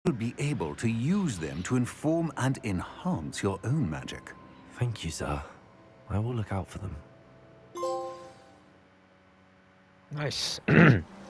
will be able to use them to inform and enhance your own magic. Thank you, sir. I will look out for them. Nice.